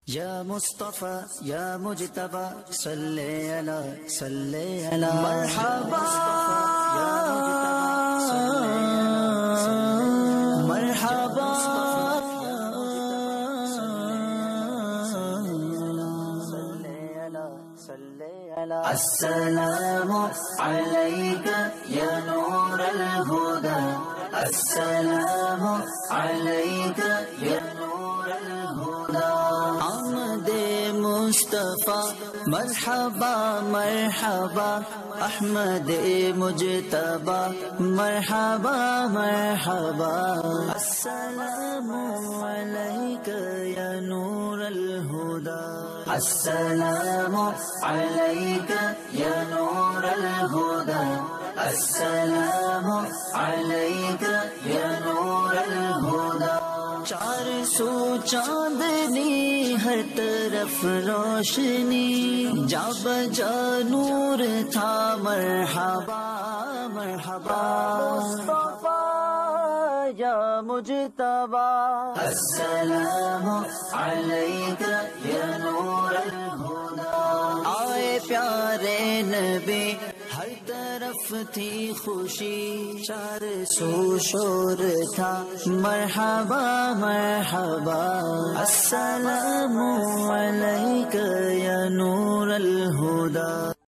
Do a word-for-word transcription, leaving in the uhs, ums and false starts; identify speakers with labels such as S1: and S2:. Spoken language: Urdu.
S1: یا مصطفیٰ یا مجتبی صلی علی صلی علی مرحبا مرحبا السلام علیک یا نور الہدی السلام علیک یا نور الہدی آمد مصطفیٰ مرحبا مرحبا احمد مجتبی مرحبا مرحبا السلام علیک یا نور الہدی السلام علیک یا نور الہدی السلام علیک یا نور الہدی چار سو چاندنی ہر طرف روشنی جا بجا نور تھا مرحبا مرحبا یا مجتبی السلام علیک یا نور الہدی آئے پیارے نبی ہر طرف تھی خوشی چار سو شور تھا مرحبا مرحبا السلام علیک یا نور الہدی